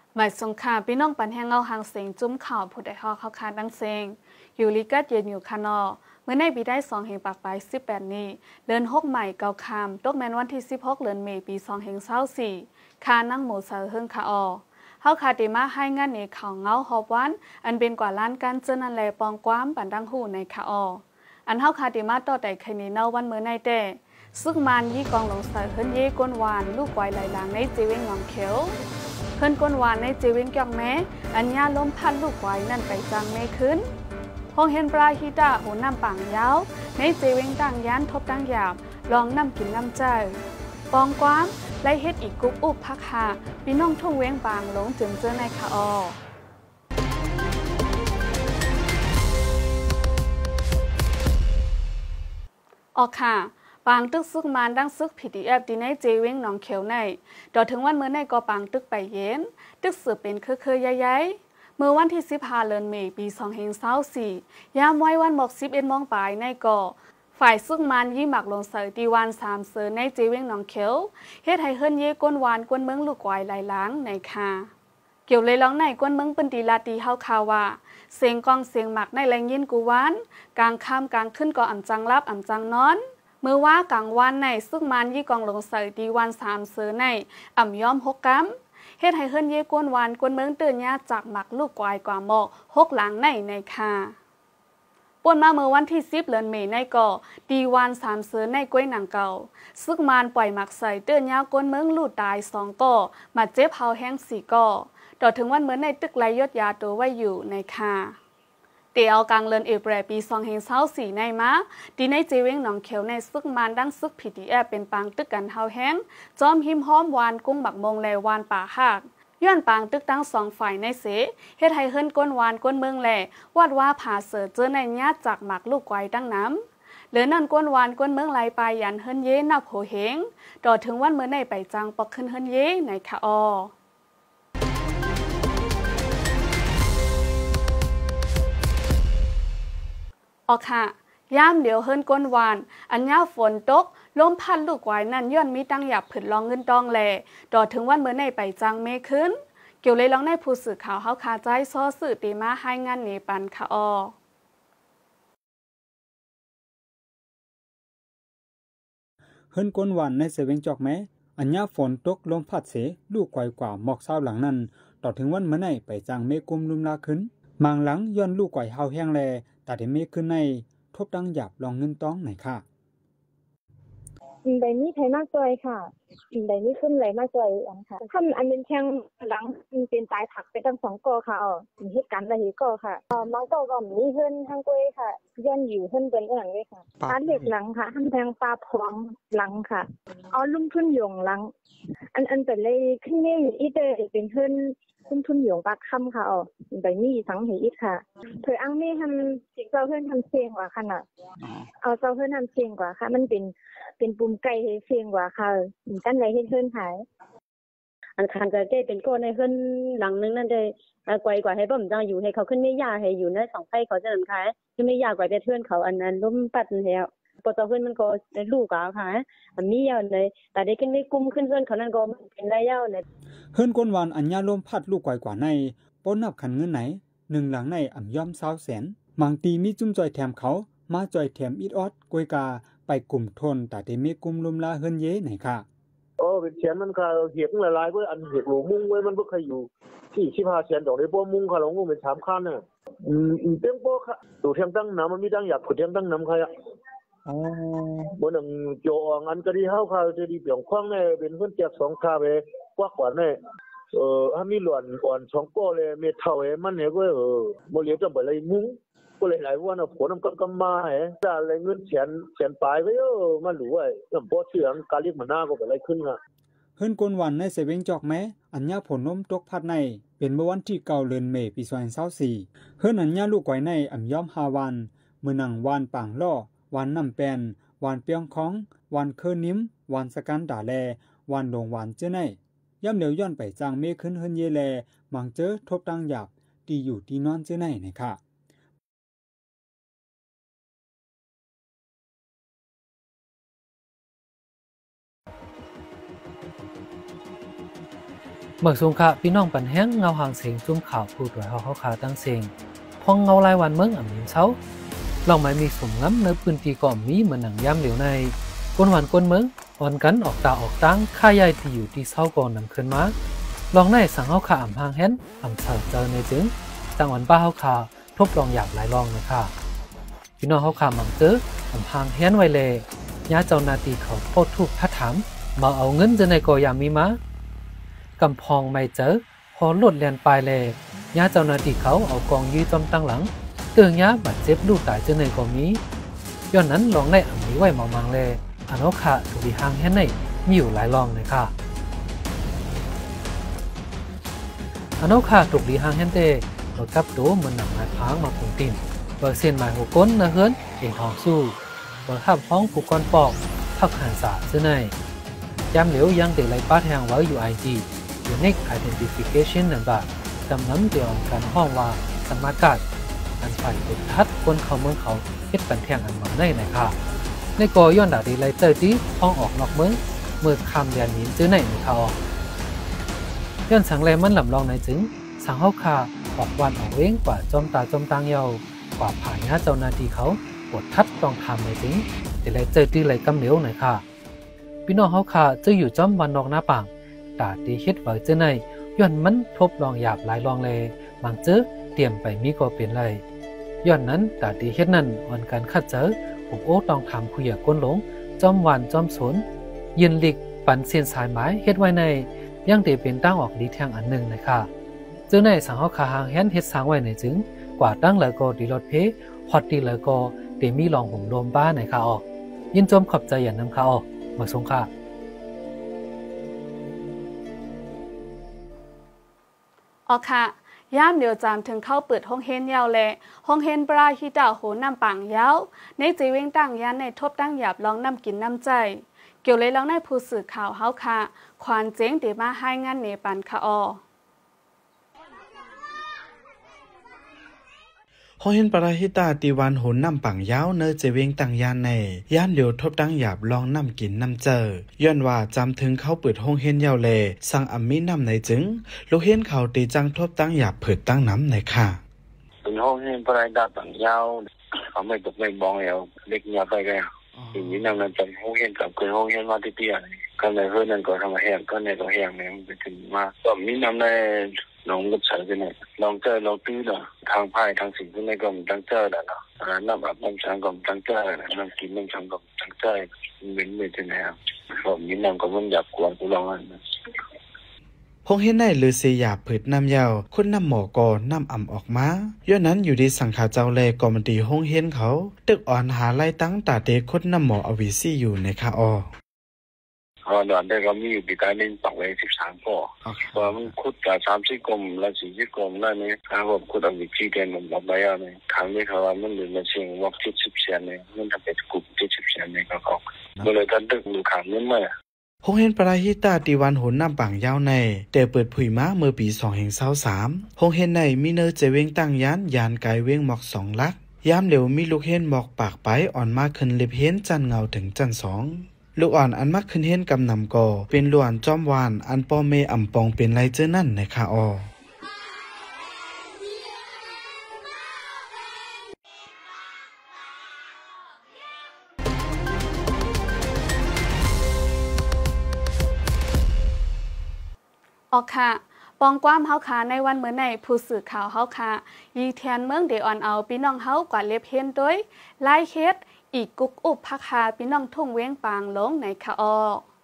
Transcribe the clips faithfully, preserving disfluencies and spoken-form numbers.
หมายสงครามพี่น้องปันแห้งเงาหางเสียงจุ้มข่าวผู้ใดฮอเข้าคาดังเสียงอยู่ลิกัดเย็นอยู่คานอเมื่อในปีได้สองเหงปากไปสิบแปดนี้เดือนหกใหม่เกาคามตกแมนวันที่สิบหกเดือนเมษปีสองเหงเศร้าสี่คานั่งหมูเสือเฮิงคาอเฮาคาติมาให้งานในข่าวเงาฮอบวันอันเป็นกว่าล้านการเจนันแลปองความปันดังหูในคาออันเฮาคาติมาต่อแต่คณีเนาวันเมื่อในแต่ซึ่งมันยี่กองหลงเสือเฮินเย่ก้นวานลูกไวไหลหลังในจีเวงงอมเขียวเพิ่นก้นวานในจีเวงเกี่ยงแม้อันญาล้มพันลูกไว้นั่นไปจังไม่ขึ้นห้องเห็นปลาฮิตาหูน้ำปังยาวในจีเวงต่างยันทบตั้งหยาบลองน้ำกินน้ำใจปองความไล่เฮ็ดอีกกุ๊บอุบพักหาพี่น้องทุ่งเวงปางหลงจึงเจอในคาอออกค่ะปางตึกซึกมันดังซึกพีดีเอฟดีในเจเวงหนองเขียวในดอถึงวันเมื่อในก็ปางตึกไปเย็นตึกสืบเป็นเคยๆใหญ่ๆเมื่อวันที่สิบห้าเดือนเมษปีสองพันยี่สิบสี่ยามไว้วันหมกสิบเอ็ดโมงปลายในก็ฝ่ายซึกมันยี่หมักลงเสยตีวันสามเสือในเจเวงหนองเขียวเฮ็ดให้เฮิรนเย่ก้นวานก้นเมืองลูกไวไหลล้างในคาเกี่ยวเลยร้องในก้นเมืองเป็นตีลาตีเฮาคาว่าเสียงกองเสียงหมักในแรงยินกูวานกลางค่ำกลางขึ้นก็อ่ำจังรับอ่ำจังนอนเมื่อว่ากลางวันในซึ่งมันยี่กองหลงใส่ดีวันสามเสือในอ่ำย้อมหกกัมเฮ็ดให้เฮิรนเย่กวนวานกวนเมืองเตือนยาจากหมักลูกกวายกว่าหมอกหกหลังในในคาป่วนมาเมื่อวันที่สิบเดือนเมษในก่อดีวันสามเสือในกล้วยหนังเก่าซึ่งมันปล่อยหมักใส่เตือนยากวนเมืองลูดตายสองก่อมาเจ็บเผาแห้งสี่ก่อต่อถึงวันเมื่อในตึกไรยศยาตัวไว้อยู่ในคาเตียวกลางเลือนเอเปรปีสองพันยี่สิบสี่ในมาดีในเจเวงหนองเขียวในซึกมันดังซึกพีดีเอฟเป็นปางตึกกันเฮาแห้งจอมหิมห้อมวานกุ้งบักมงแลวานป่าหักย้อนปางตึกตั้งสองฝ่ายในเสเฮ็ดให้เฮิรนก้นวานก้นเมืองแหล่วาดว่าผ่าเสือเจอในญาติจากหมักลูกไกวตั้งน้ำเหลือนั่นก้นวานก้นเมืองไหลไปยันเฮิรนเย่นับโหเหงต่อถึงวันเมื่อในไปจังปอกขึ้นเฮิรนเย่ในคาอออกค่ะย่ามเดี๋ยวเฮิรนก้นวานอันยาฝนตกลมพัดลูกไว้นั่นย้อนมีตั้งหยับผืนลองเงินตองแหล่ดอถึงวันเมื่อในไปจังเมขึ้นเกี่ยวเลยลองในผู้สื่อข่าวเฮาคาใจซ้อสื่อตีมาให้งานเนปันค่ะอเฮิรนก้นวานในเสเวงจอกแม้อันยาฝนตกลมพัดเสลูกไกวกว่าหมอกเศร้าหลังนั้นต่อถึงวันเมื่อในไปจังเมกุมลุมลาขึ้นมางหลังย้อนลูกไกวเฮาแห้งแลแต่ได้เมฆขึ้นในทบดังหยาบลองเงินต้องไหนค่ะใบนี้ไทยมากจอยค่ะใบนี้ขึ้นไหลมากจอยอันค่ะท่านอันเป็นแข้งหลังเป็นตายถักไปทั้งสองกอค่ะอ๋อเหตุการณ์อะไรก็ค่ะอ๋อบางกอก็มีเฮิรนทางก้อยค่ะย้อนอยู่เฮิรนเป็นหลังเลยค่ะปาเล็กหลังค่ะทำแทงปลาพวงหลังค่ะเอาลุ่มทุนหยงหลังอันอันเป็นเลยขึ้นนี่อีเตอร์เป็นเฮิรนทุ่มทุนหยงปากคำค่ะอ๋อใบนี้สังเหตุค่ะเธออังไม่ทำเจ้าเฮิรนทำเสียงกว่าค่ะน่ะเอาเจ้าเฮิรนทำเสียงกว่าค่ะมันเป็นเป็นปุ่มไก่ให้เสียงกว่าค่ะตั้นไหนให้เฮิรนหายอันคันจะได้เป็นก้อนในเฮิรนหลังนึงนั่นได้ไกวกว่าให้บ่มจังอยู่ให้เขาขึ้นไม่ยาให้อยู่ในสองไผ่เขาจะนำขายขึ้นไม่ยากว่าแต่เทือนเขาอันนั้นล้มปัดแล้วปอเจ้าเฮิรนมันก็ลูกอ่ะค่ะอันนี้ยาวในแต่ได้ขึ้นไม่กุมขึ้นเฮิรนเขานั่นก็เป็นระยะในเฮิรนก้นวานอันยาลมพัดลูกไกวกว่าในป้นนับขันเงินไหนหนึ่งหลังในอ่ำย่อมเศร้าแสนบางตีมีจุ้มจอยแถมเขามาจอยแถมอีดออดกวยกาไปกลุ่มทนแต่ได้มีกลุ่มลุมลาเฮิรนเย่ไหนค่ะโอ้เป็นเสียนมันค่ะเหียกหลายๆเว้ยอันเหียกหลูมุ้งเว้ยมันบ่เคยอยู่ที่สิบห้าเสียนดอกได้บ่มุ้งค่ะหลงเป็นสามคันน่ะอืมอืมเปียงโปค่ะดูเทียมตั้งน้ำมันมีตั้งหยับขุดเทียมตั้งน้ำค่ะอ๋อบ่นึงโจออันก็ดีเฮาค่ะจะดีเปียงควางเนี่ยเป็นเพิ่นแจกสองคาไปกว่ากว่าเนี่ยเอ่อถ้ามีหลวนอ่อนสองก้อเลยเม็ดเท่าเอมันเนี่ยก็เออบ่เหลือจะบ่เลยมุ้งก็หลายๆวันน่ะผลมันก็กำมาแฮะถ้าอะไรเงินแสนแสนปลายไปเออมันรู้ไว้นำบ่เสียงกาลิกมันหน้าก็บ่ได้ขึ้นอ่ะเฮิรนก้นวานในเสเวงจอกแม้อัญญาผลนมตกพัดในเป็นเมื่อวันที่เก้าเดือนเมษปีสองพันยี่สิบสี่เฮิรนอัญญาลูกไกวในอ่ำย่อมห้าวันมื้อนังวานปางล่อวานน้ำแปนวานเปียงคองวานเคอนิ้มวานสกันดาแลวานดงวานเจ้อในย่ำเหลียวย้อนไปจางเมฆขึ้นเฮิรนเยแลมังเจอทบดังหยาบตีอยู่ตีนอนเจ้อในนะคะเมื่อสงขะพี่น้องปันแห้งเงาหางเสียงจุ้มข่าวผู้ด้วยเฮาเฮาขาตั้งเสียงพองเงารายวันเมืองอ่ำหิมเช้าลองไม่มีสมงำในพื้นที่ก่อมีเหมือนหนังย่ำเหลวในก้นหวานก้นเมืองอ่อนกันออกตาออกตั้งค่าใหญ่ที่อยู่ที่เศร้าก่อนนำขึ้นมาลองในสั่งเฮาขาอ่ำหางแห้นอ่ำเสิร์ฟเจอในจึงจังหวันป้าเฮาขาทบลองหยาบหลายลองนะคะพี่น้องเฮาขาหมั่งเจออ่ำหางแห้นไว้เลยย่าเจ้านาตีเขาโพดทุกทัดถามมาเอาเงินจะในก่อยามมีมากำพองไม่เจอพอหลุดเลียนปลายเลยย่าเจ้านาตีเขาเอากองยื้อจอมตั้งหลังเตือนย่าบาดเจ็บลูกตายจะในก่อมีย้อนนั้นลองได้อ่ำนี้ไว้มองๆเลยอันเฮาขาถูกดีหางแห้นในมีอยู่หลายลองเลยค่ะอันเฮาขาถูกดีหางแห้นเตเรากับโตเหมือนหนังไม้พางมาผงติ่นเบอร์เส้นไม้หัวก้นนะเฮิรนเองทองสู้เบอร์ข้ามห้องผูกก้อนปอกพักหันสาเสื้อในย้ำเหลวยังเด็กไรป้าแทงไว้อยู่ ไอ จี Unique Identification Number จำน้ำเดียวกันห้องว่าสมาร์ทการ์ดอันฝ่ายกดทัดคนเขาเมืองเขาเฮ็ดกันแทงอันหวังได้ไหนค่ะในกอย้อนดาดีไลเตอร์ที่ห้องออกนอกเมืองเมื่อคำเดียนหินซื้อไหนในเขาออกย้อนสังแรมันหลำลองในจึงสังเฮาคาออกวันออกเว้งกว่าจอมตาจอมตางเยาวกว่าผายหน้าเจ้าหน้าที่เขากดทัดต้องทำในจึงแต่ไรเจอที่ไรกำเหลวหน่อยค่ะพี่น้องเฮาคาจะอยู่จอมวันนอกหน้าป่างตาตีเฮ็ดไว้เจอในย้อนมันทบลองหยาบหลายลองเลยบางเจอเตรียมไปมีก็เป็นไรย้อนนั้นตาตีเฮ็ดนั้นวันการคัดเจอผมโอ้ต้องทำคุยกับก้นหลงจอมวันจอมสนยืนหลีกปันเสียนสายไม้เฮ็ดไว้ในยังเตเป็นตั้งออกดีแทงอันหนึ่งนะคะเจอในสังเฮาคาหางแฮนเฮ็ดสร้างไว้ในจึงกว่าตั้งแล้วก็ดีรถเพฮอตดีแล้วก็เตมีลองผมโดมบ้านในค่ะออกยินจมขอบใจอย่างนำค่ะออกมาส่งค่ะออกค่ะย่ามเดียวจามถึงเข้าเปิดห้องเฮนยาวแลห้องเฮนปลาฮิตาโหน้ำปังยาวในจีเวงตั้งยันในทบตั้งหยาบลองน้ำกินน้ำใจเกี่ยวเลยลองในผู้สื่อข่าวเฮาค่ะควานเจ๊งเดมาให้งานเนปันค่ะออห้องเห็นปราหิตาตีวันโหนน้ำปังยาวเนอเจเวงตังยานในย่านเดียวทบตั้งหยาบลองน้ำกินน้ำเจอย้อนว่าจำถึงเขาเปิดห้องเห็นยาวเลสั่งอัมมีน้ำในจึงลูกเห็นเขาตีจังทบตั้งหยาบเผิดตั้งน้ำในค่ะเป็นห้องเห็นปราหิตาปังยาวเขาไม่ตกไม่บองแล้วเล็กยาวไปแล้วอย่างนี้นั่งนั่งจำห้องเห็นกับเคยห้องเห็นมาที่เตี้ยก็ในเพื่อนนั่นก็ทำมาแห้งก็ในก็แห้งเนี่ยมันไปถึงมาก็มีน้ำในน้องก็ใช้ไปเนี่ยลองเจอเราตื้อเนาะทางพายทางสิ่งพวกนี้ก็มันตั้งเจอแล้วเนาะน้ำอาบน้ำช้างก็มันตั้งเจอน้ำกินน้ำช้างก็มันตั้งเจอเหม็นเหม็นที่ไหนครับผมมีน้ำก็มันหยาบกว่ากูลองอันนั้นห้องเห็นในลือเสียหยาบเผิดน้ำยาวคนน้ำหมอกอน้ำอ่ำออกมาย้อนนั้นอยู่ดีสังขาเจ้าแลกอมันดีห้องเห็นเขาตึกอ่อนหาไล่ตั้งตาเด็กคนน้ำหมออวิซี่อยู่ในคาอออ๋อตอนนี้ก็มีอยู่ปีการเล่นปักไว้สิบสามปอพอมันขุดกับสามสิบกลมและสี่สิบกลมนั่นนี่ครับผมขุดเอาวิธีเดินมันออกไปอ่ะเนี่ยครั้งนี้เขาว่ามันเหลือมาเชียงวักเจ็ดสิบเซนเนี่ยมันทำเป็นกลุ่มเจ็ดสิบเซนเนี่ยก็เขาก็เลยทันดึกดูขามนี่มาห้องเห็นปราหิตาตีวันโหนน้ำปังยาวในแต่เปิดผุยมาเมื่อปีสองพันยี่สิบสามห้องเห็นในมีเนอเจเวงตั้งยานยานไกเวงหมอกสองลักยามเหลวมีลูกเห็นหมอกปากไปอ่อนมากขึ้นเล็บเห็นจันเงาถึงจันสองลูกอ่อนอันมักขึ้นเห็นกำนำก่อเป็นล้วนจอมวานอันป้อเมอ่ำปองเป็นไรเจอนั่นในคาออออกค่ะปองความเฮาค่ะในวันเมื่อในผู้สื่อข่าวเฮาค่ะยีเทียนเมืองเดออนเอาพี่น้องเฮากว่าเล็บเห็นด้วยไล่เฮ็ดอีกกุกอุบพักหาพี่น้องทุ่งเว้งปางลงในคาออ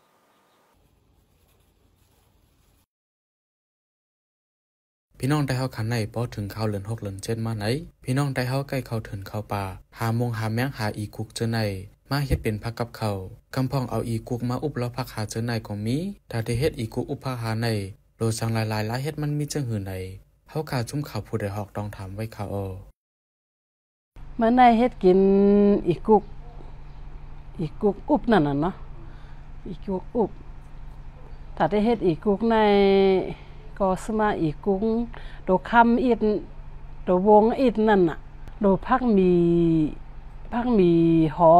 พี่น้องได้เฮาคันในพอถึงเข้าเดือนหกเดือนเจ็ดมาไหนพี่น้องได้เฮาใกล้เข้าถึงเข้าป่าหาโมงหาแมงหาอีกุกเจอในมาเฮ็ดเป็นพักกับเขากำพองเอาอีกุกมาอุบแล้วพักหาเจอในก็มีถ้าได้เฮ็ดอีกุกอุบพักหาในโลสังหลายๆหลายเฮ็ดมันมีจังหือใดเฮาขาจุ่มข่าวผู้ใดฮอกต้องถามไว้ค่ะอ้อมื้อในเฮ็ดกินอีกุกอีกุกอุบนั่นน่ะเนาะอีกุกอุบถ้าได้เฮ็ดอีกุกในก็สมาอีกุกโดคำอีดโดวงอีดนั่นน่ะโดพักมีพักมีหอ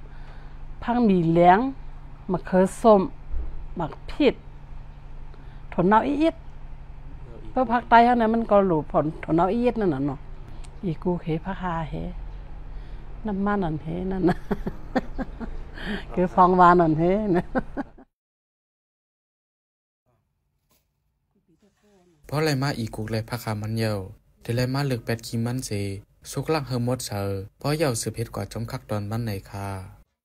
พักมีแหลงมะเขือส้มมักผิดโทนเนาอีดเพื่อภาคใต้เฮาเนี่ยมันก็หลูผลถนเนาอีดนั่นน่ะเนาะอีกูเฮพะคาเฮน้ำมันนั่นเฮนั่นน่ะคือฟองวานนั่นเฮนะเพราะไรมาอีกุกเลยพะคามันเยาเดลมาเลือกแปดคิมันเสสุกลักเฮมดเซอเพราะเยาสืบเพชรกว่าจอมคักตอนมันในคา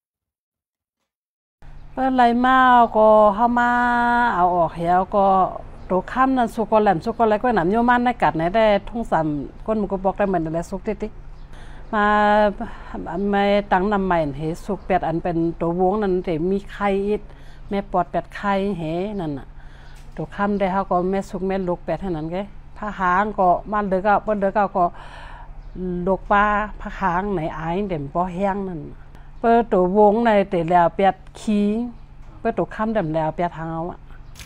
เปิ้นไรมาก็เฮามาเอาออกเหี่ยวก็โตค่ำนั่นสุกอแหลมสุกอแลก็หนำโยมันในกัดไหนได้ทุ่งสามก้นมันก็บอกได้เหมือนแล้วสุกติๆมาไม่ตั้งนำใหม่เฮสุกแปดอันเป็นตัววงนั่นแต่มีไข่อีกแม่ปอดแปดไข่เฮนั่นน่ะตัวค่ำได้เฮาก็แม่สุกแม่ลูกแปดเท่านั้นแกพระหางก็มาเด้อก็เปิ้นเด้อก็ก็ลูกปลาพระหางในอายเด่มบ่แห้งนั่นเปิ้นตัววงในแต่แล้วแปดขี้เปิ้นตัวค่ำดำแล้วแปดทางเอาอ่ะ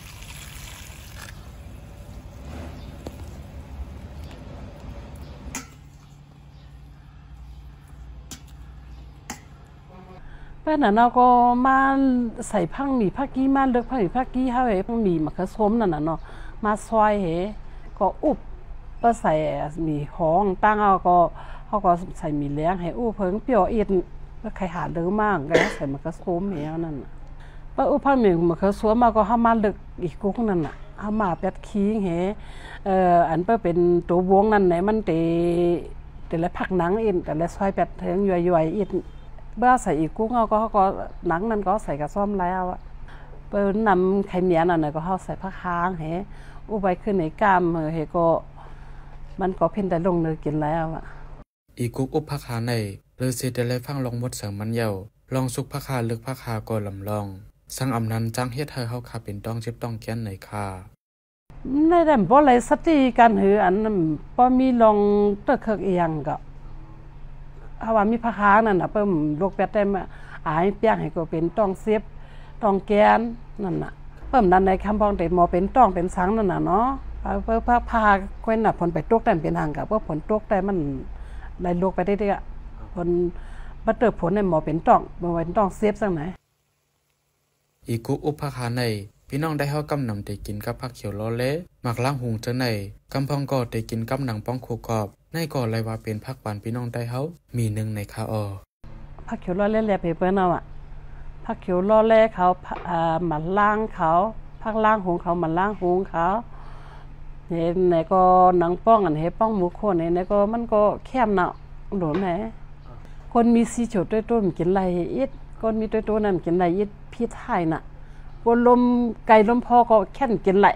เปิ้นน่ะเนาะก็มาใส่ผักหมี่ผักกี้มาเลือกผักหมี่ผักกี้เฮาเฮ้ผักหมี่มะเขือส้มนั่นน่ะเนาะมาซอยเฮก็อุบเปิ้นใส่หมี่หองตั้งเอาก็เฮาก็ใส่หมี่แล้งให้อู้เพิ่งเปรี้ยวอีดก็ไข่หาเด้อมากแล้วใส่มะเขือส้มเฮนั่นน่ะเปิ้นอู้ผักหมี่มะเขือส้มมาก็เฮามาเลือกอีกกุ๊กนั่นน่ะเฮามาเป็ดขี้เฮเอ่ออันเปิ้นเป็นตัววงนั่นไหนมันเตแต่ละผักหนังอีแต่ละซอยเป็ดเถิงย่อยๆอีเมื่อใส่อีกกุ้งเอาก็เขาก็หนังนั้นก็ใส่กระซ้อมแล้วอ่ะเปิ้นนำไข่เมียนั่นน่ะก็เฮาใส่ผักค้างเฮอุไปขึ้นในกล้ามเฮก็มันก็เพิ่นได้ลงเนื้อกินแล้วอ่ะอีกุกอุบผักคาในเลยสิได้เลยฟังลองหมดเสริมมันเยาลองสุกผักคาลึกผักคาก็ลำลองสังอำนั้นจังเฮ็ดให้เฮาคาเป็นต้องเจ็บต้องแก้นในคาได้แต่บ่เลยสติกันหืออันบ่มีลองตะเคิกอีหยังก็เฮาว่ามีผักค้างนั่นน่ะเปิ้นลูกเป็ดได้มาอายเปียกให้ก็เป็นต้องเสียบต้องแกนนั่นน่ะเปิ้นนั้นในคำพ้องแต่หมอเป็นต้องเป็นสังนั่นน่ะเนาะเปิ้นพาพาก้นน่ะผลไปตกได้เป็นทางก็บ่ผลตกได้มันได้ลูกไปได้ๆอ่ะผลบ่เติบผลในหมอเป็นต้องบ่เป็นต้องเสียบจังไหนอีกุกอุบผักคาในพี่น้องได้เฮากำนำได้กินกับผักเขียวล้อเละหมักล้างหุงจังไหนกำพองก็ได้กินกับหนังป้องโคกรอบในก่อเลยว่าเป็นผักหวานพี่น้องได้เฮามีหนึ่งในคาออผักเขียวล้อเละแลเปเปิ้นเอาอ่ะผักเขียวล้อเละเขาอ่ามาล้างเขาผักล้างหุงเขามาล้างหุงเขาเห็นไหนก็หนังป้องอันเฮ็ดป้องหมูโคนไหนก็มันก็แคบเนาะโดนไหนคนมีสีโฉดด้วยต้นกินไรอีดคนมีตัวๆนั่นกินไรอีดพี่ไทยน่ะคนลมไก่ลมพอก็แค่นกินไร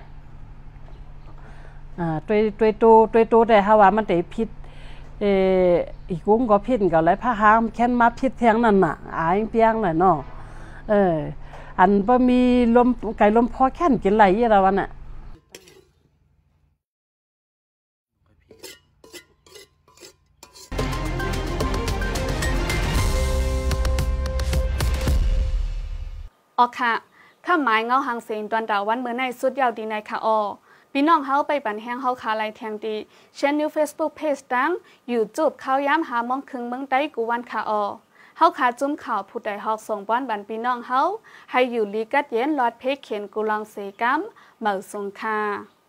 อ่าตัวตัวโตตัวโตแต่เฮาว่ามันได้พิษเอ่ออีกุ้งก็พิษก็หลายพะหางแค่นมาพิษแทงนั่นน่ะอายเปียงน่ะเนาะเอออันบ่มีลมไก่ลมพอแค่นกินไรอีละวันน่ะออกค่ะข้าหมายเงาหางเสียงตอนดาวันเมื่อในสุดยาวดีในค่ะออพี่น้องเฮาไปบันแห้งเฮาคาไลแทงดีเช่นนิว Facebook Page ดัง YouTube ข่าวย้ำหามองครึ่งเมืองใต้กูวันค่ะออเฮาขาจุ้มข่าวผู้ใดฮอกส่งบ้านบันพี่น้องเฮาให้อยู่ลีกัดเย็นลอดเพกเขียนกูลองเสกัมเหมือสงค่ะ